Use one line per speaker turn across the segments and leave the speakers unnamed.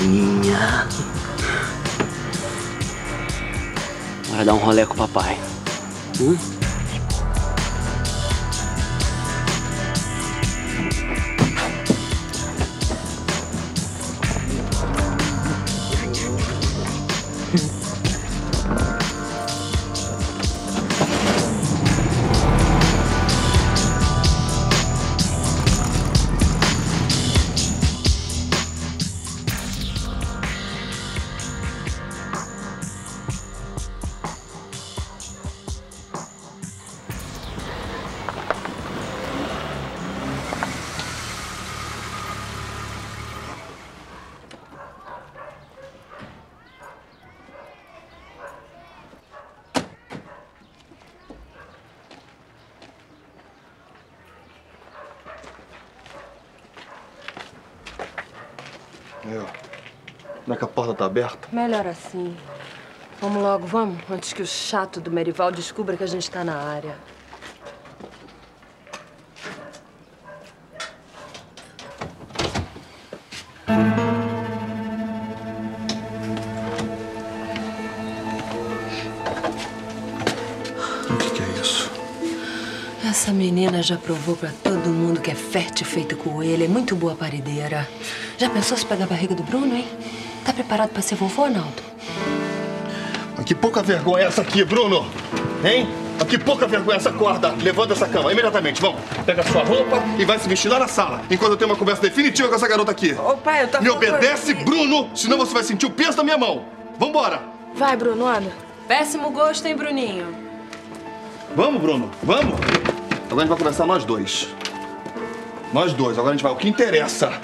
Aninha. Vai dar um rolê com o papai.
Não é que a porta tá aberta?
Melhor assim. Vamos logo, vamos, antes que o chato do Merival descubra que a gente tá na área.
O que é isso?
Essa menina já provou pra todo mundo que é fértil feito coelho, é muito boa parideira. Já pensou se pegar a barriga do Bruno, hein? Tá preparado pra ser vovô, Arnaldo?
Mas que pouca vergonha é essa aqui, Bruno? Hein? Mas que pouca vergonha essa corda. Levanta essa cama, imediatamente, vamos. Pega a sua roupa e vai se vestir lá na sala, enquanto eu tenho uma conversa definitiva com essa garota aqui.
Ô, pai, eu tô...
Me obedece, Bruno, senão você vai sentir o peso da minha mão. Vambora.
Vai, Bruno, anda. Péssimo gosto, hein, Bruninho?
Vamos, Bruno, vamos. Agora a gente vai conversar nós dois. Nós dois, agora a gente vai ao que interessa.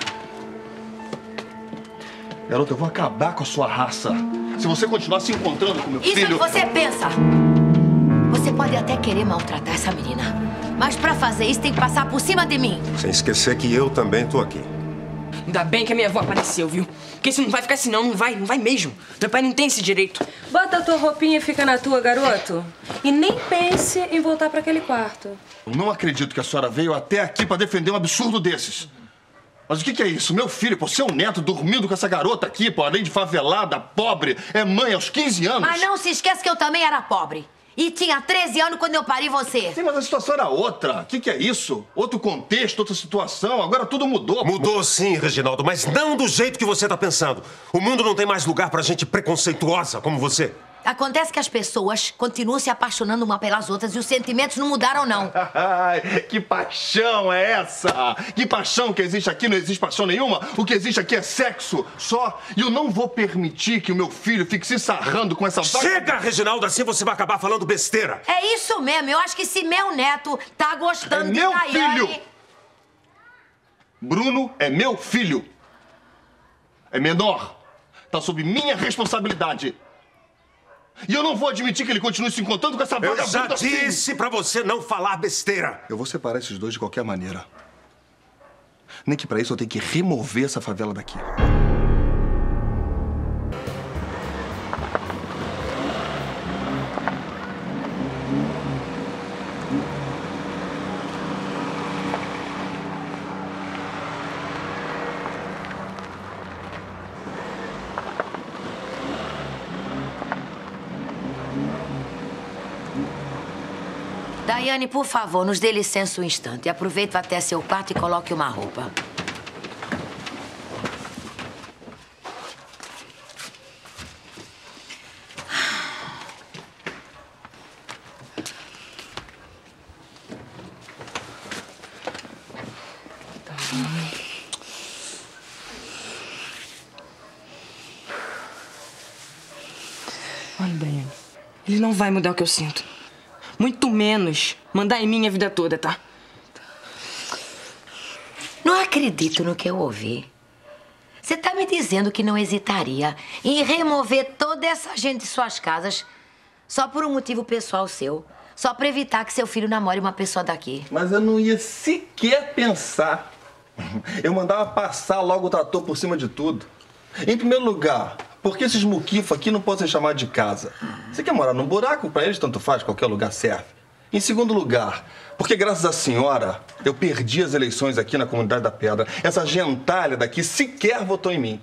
Garota, eu vou acabar com a sua raça. Se você continuar se encontrando com meu filho...
Isso é o que você pensa. Você pode até querer maltratar essa menina, mas pra fazer isso tem que passar por cima de mim.
Sem esquecer que eu também tô aqui.
Ainda bem que a minha avó apareceu, viu? Porque se não vai ficar assim não vai mesmo. Meu pai não tem esse direito.
Bota a tua roupinha e fica na tua, garoto. E nem pense em voltar pra aquele quarto.
Eu não acredito que a senhora veio até aqui pra defender um absurdo desses. Mas o que é isso? Meu filho, pô, seu neto dormindo com essa garota aqui, pô, além de favelada, pobre, é mãe aos 15 anos.
Mas não se esqueça que eu também era pobre. E tinha 13 anos quando eu pari você.
Sim, mas a situação era outra. O que é isso? Outro contexto, outra situação. Agora tudo mudou.
Mudou sim, Reginaldo, mas não do jeito que você tá pensando. O mundo não tem mais lugar pra gente preconceituosa como você.
Acontece que as pessoas continuam se apaixonando uma pelas outras e os sentimentos não mudaram, não.
Ai, que paixão é essa? Que paixão que existe aqui? Não existe paixão nenhuma? O que existe aqui é sexo só. E eu não vou permitir que o meu filho fique se sarrando com essa...
Chega, Reginaldo, assim você vai acabar falando besteira.
É isso mesmo. Eu acho que se meu neto tá gostando de
meu
Daiane...
filho! Bruno é meu filho. É menor. Tá sob minha responsabilidade. E eu não vou admitir que ele continue se encontrando com essa vagabunda.
Eu já disse pra você não falar besteira.
Eu vou separar esses dois de qualquer maneira. Nem que pra isso eu tenha que remover essa favela daqui.
Daiane, por favor, nos dê licença um instante. Aproveite até seu quarto e coloque uma roupa.
Olha, Daiane, ele não vai mudar o que eu sinto. Muito menos mandar em mim a vida toda, tá?
Não acredito no que eu ouvi. Você tá me dizendo que não hesitaria em remover toda essa gente de suas casas só por um motivo pessoal seu. Só pra evitar que seu filho namore uma pessoa daqui.
Mas eu não ia sequer pensar. Eu mandava passar logo o trator por cima de tudo. Em primeiro lugar, por que esses muquifos aqui não podem ser chamados de casa? Você quer morar num buraco? Pra eles tanto faz, qualquer lugar serve. Em segundo lugar, porque graças à senhora, eu perdi as eleições aqui na Comunidade da Pedra. Essa gentalha daqui sequer votou em mim.